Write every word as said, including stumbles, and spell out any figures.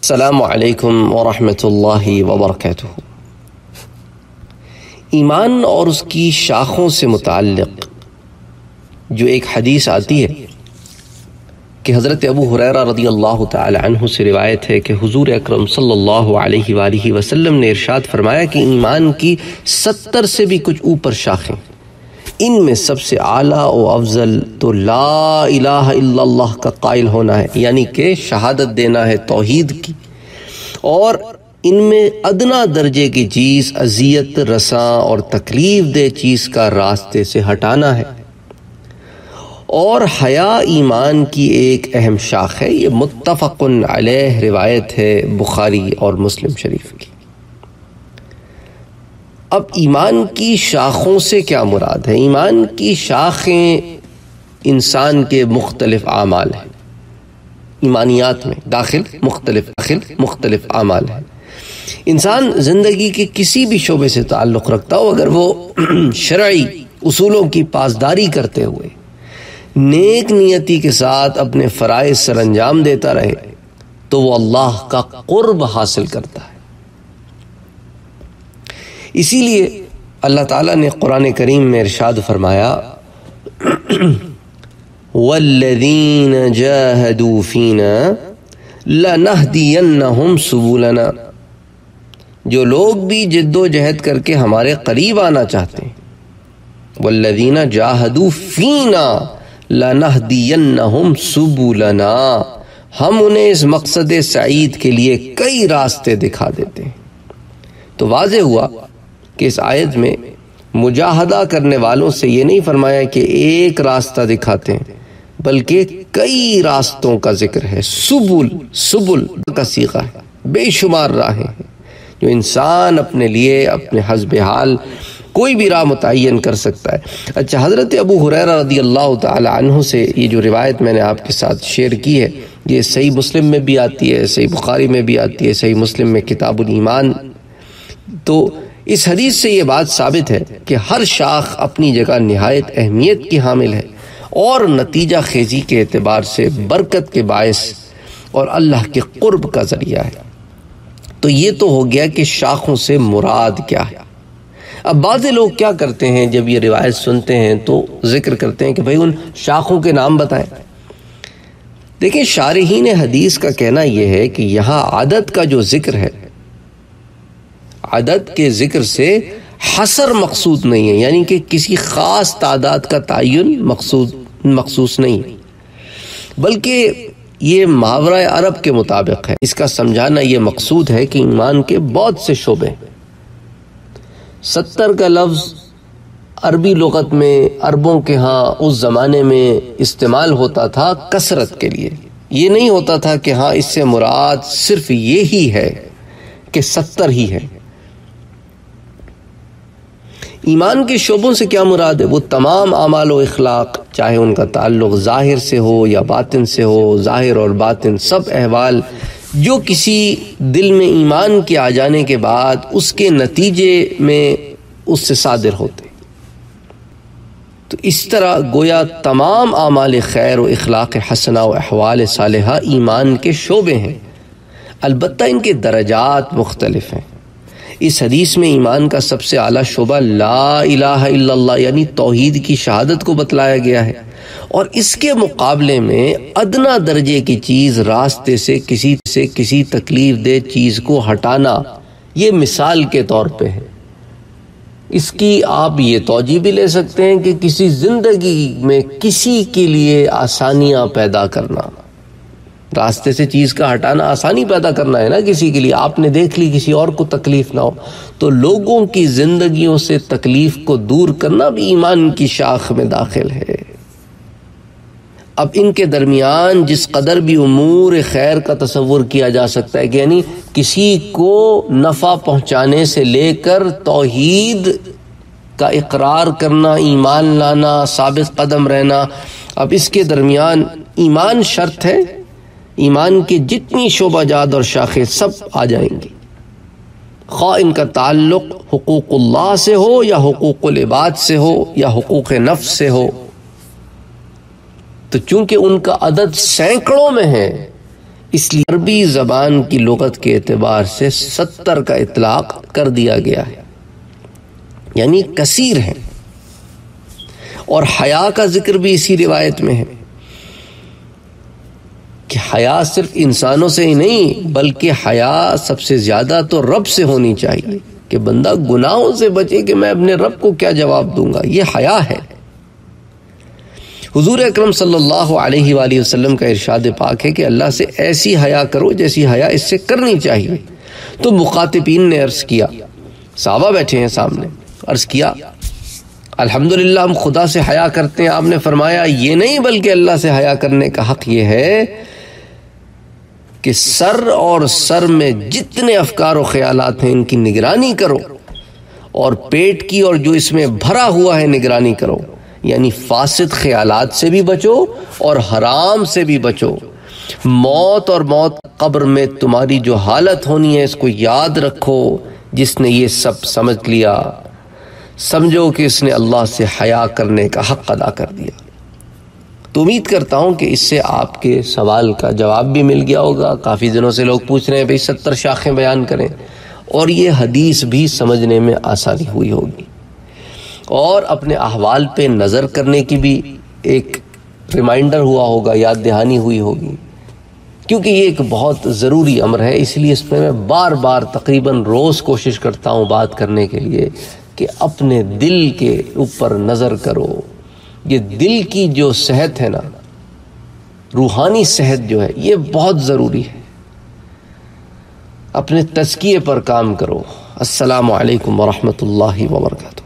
السلام علیکم ورحمۃ اللہ وبرکاتہ۔ ایمان اور اس کی شاخوں سے متعلق جو ایک حدیث آتی ہے کہ حضرت ابو ہریرہ رضی اللہ تعالی عنہ سے روایت ہے کہ حضور اکرم صلی اللہ علیہ وآلہ وسلم نے ارشاد فرمایا کہ ایمان کی ستر سے بھی کچھ اوپر شاخیں، ان میں سب سے اعلیٰ و افضل تو لا الہ الا اللہ کا قائل ہونا ہے، یعنی کہ شہادت دینا ہے توحید کی، اور ان میں ادنا درجے کی چیز اذیت رساں اور تکلیف دہ چیز کا راستے سے ہٹانا ہے، اور حیا ایمان کی ایک اہم شاخ ہے۔ یہ متفق علیہ روایت ہے بخاری اور مسلم شریف کی۔ اب ایمان کی شاخوں سے کیا مراد ہے؟ ایمان کی شاخیں انسان کے مختلف اعمال ہیں، ایمانیات میں داخل مختلف داخل مختلف اعمال ہیں۔ انسان زندگی کے کسی بھی شعبے سے تعلق رکھتا ہو، اگر وہ شرعی اصولوں کی پاسداری کرتے ہوئے نیک نیتی کے ساتھ اپنے فرائض سر انجام دیتا رہے تو وہ اللہ کا قرب حاصل کرتا ہے۔ اسی لیے اللہ تعالیٰ نے قرآن کریم میں ارشاد فرمایا وَالَّذِينَ جَاهَدُوا فِينَا لَنَهْدِيَنَّهُمْ سُبُلَنَا، جو لوگ بھی جد و جہد کر کے ہمارے قریب آنا چاہتے ہیں، وَالَّذِينَ جَاهَدُوا فِينَا لَنَهْدِيَنَّهُمْ سُبُلَنَا، ہم انہیں اس مقصد سعید کے لیے کئی راستے دکھا دیتے ہیں۔ تو واضح ہوا کہ اس آیت میں مجاہدہ کرنے والوں سے یہ نہیں فرمایا کہ ایک راستہ دکھاتے ہیں، بلکہ کئی راستوں کا ذکر ہے۔ سبل سبل کا صیغہ ہے، بے شمار راہیں ہیں جو انسان اپنے لیے اپنے حسب حال کوئی بھی راہ متعین کر سکتا ہے۔ اچھا، حضرت ابو ہریرہ رضی اللہ تعالی عنہ سے یہ جو روایت میں نے آپ کے ساتھ شیئر کی ہے، یہ صحیح مسلم میں بھی آتی ہے، صحیح بخاری میں بھی آتی ہے، صحیح مسلم میں کتاب الایمان۔ تو اس حدیث سے یہ بات ثابت ہے کہ ہر شاخ اپنی جگہ نہایت اہمیت کی حامل ہے اور نتیجہ خیزی کے اعتبار سے برکت کے باعث اور اللہ کے قرب کا ذریعہ ہے۔ تو یہ تو ہو گیا کہ شاخوں سے مراد کیا ہے۔ اب بعض لوگ کیا کرتے ہیں، جب یہ روایت سنتے ہیں تو ذکر کرتے ہیں کہ بھائی ان شاخوں کے نام بتائیں۔ دیکھیں، شارحین حدیث کا کہنا یہ ہے کہ یہاں عدد کا جو ذکر ہے، عدد کے ذکر سے حصر مقصود نہیں ہے، یعنی کہ کسی خاص تعداد کا تعین مقصود مخصوص نہیں، بلکہ یہ محاورہ عرب کے مطابق ہے۔ اس کا سمجھانا یہ مقصود ہے کہ ایمان کے بہت سے شعبے ہیں۔ ستر کا لفظ عربی لغت میں عربوں کے ہاں اس زمانے میں استعمال ہوتا تھا کثرت کے لیے، یہ نہیں ہوتا تھا کہ ہاں اس سے مراد صرف یہی ہے کہ ستر ہی ہے۔ ایمان کے شعبوں سے کیا مراد ہے؟ وہ تمام اعمال و اخلاق، چاہے ان کا تعلق ظاہر سے ہو یا باطن سے ہو، ظاہر اور باطن سب احوال جو کسی دل میں ایمان کے آ جانے کے بعد اس کے نتیجے میں اس سے صادر ہوتے۔ تو اس طرح گویا تمام اعمال خیر و اخلاق حسنہ و احوال صالحہ ایمان کے شعبے ہیں، البتہ ان کے درجات مختلف ہیں۔ اس حدیث میں ایمان کا سب سے اعلیٰ شعبہ لا الہ الا اللہ یعنی توحید کی شہادت کو بتلایا گیا ہے، اور اس کے مقابلے میں ادنا درجے کی چیز راستے سے کسی سے کسی تکلیف دہ چیز کو ہٹانا، یہ مثال کے طور پہ ہے۔ اس کی آپ یہ توجہ بھی لے سکتے ہیں کہ کسی زندگی میں کسی کے لیے آسانیاں پیدا کرنا، راستے سے چیز کا ہٹانا آسانی پیدا کرنا ہے نا کسی کے لیے، آپ نے دیکھ لی کسی اور کو تکلیف نہ ہو، تو لوگوں کی زندگیوں سے تکلیف کو دور کرنا بھی ایمان کی شاخ میں داخل ہے۔ اب ان کے درمیان جس قدر بھی امور خیر کا تصور کیا جا سکتا ہے کہ یعنی کسی کو نفع پہنچانے سے لے کر توحید کا اقرار کرنا، ایمان لانا، ثابت قدم رہنا، اب اس کے درمیان ایمان شرط ہے، ایمان کی جتنی شعبہ جات اور شاخیں سب آ جائیں گی، خواہ ان کا تعلق حقوق اللہ سے ہو یا حقوق العباد سے ہو یا حقوق نفس سے ہو۔ تو چونکہ ان کا عدد سینکڑوں میں ہے، اس لیے عربی زبان کی لغت کے اعتبار سے ستر کا اطلاق کر دیا گیا ہے، یعنی کثیر ہیں۔ اور حیا کا ذکر بھی اسی روایت میں ہے کہ حیا صرف انسانوں سے ہی نہیں بلکہ حیا سب سے زیادہ تو رب سے ہونی چاہیے، کہ بندہ گناہوں سے بچے کہ میں اپنے رب کو کیا جواب دوں گا، یہ حیا ہے۔ حضور اکرم صلی اللہ علیہ وآلہ وسلم کا ارشاد پاک ہے کہ اللہ سے ایسی حیا کرو جیسی حیا اس سے کرنی چاہیے۔ تو مخاطبین نے عرض کیا، صحابہ بیٹھے ہیں سامنے، عرض کیا الحمدللہ ہم خدا سے حیا کرتے ہیں۔ آپ نے فرمایا یہ نہیں بلکہ اللہ سے حیا کرنے کا حق یہ ہے کہ سر اور سر میں جتنے افکار و خیالات ہیں ان کی نگرانی کرو، اور پیٹ کی اور جو اس میں بھرا ہوا ہے نگرانی کرو، یعنی فاسد خیالات سے بھی بچو اور حرام سے بھی بچو۔ موت اور موت قبر میں تمہاری جو حالت ہونی ہے اس کو یاد رکھو۔ جس نے یہ سب سمجھ لیا سمجھو کہ اس نے اللہ سے حیا کرنے کا حق ادا کر دیا۔ تو امید کرتا ہوں کہ اس سے آپ کے سوال کا جواب بھی مل گیا ہوگا۔ کافی دنوں سے لوگ پوچھ رہے ہیں بھئی ستر شاخیں بیان کریں، اور یہ حدیث بھی سمجھنے میں آسانی ہوئی ہوگی، اور اپنے احوال پہ نظر کرنے کی بھی ایک ریمائنڈر ہوا ہوگا، یاد دہانی ہوئی ہوگی، کیونکہ یہ ایک بہت ضروری امر ہے۔ اس لیے اس پہ میں بار بار تقریباً روز کوشش کرتا ہوں بات کرنے کے لیے کہ اپنے دل کے اوپر نظر کرو۔ یہ دل کی جو صحت ہے نا، روحانی صحت جو ہے، یہ بہت ضروری ہے۔ اپنے تزکیے پر کام کرو۔ السلام علیکم ورحمۃ اللہ وبرکاتہ۔